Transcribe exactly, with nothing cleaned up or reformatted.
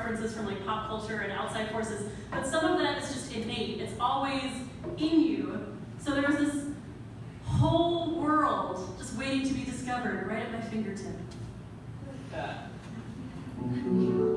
references from like pop culture and outside forces, but some of that is just innate. It's always in you. So there was this whole world just waiting to be discovered right at my fingertip. Yeah.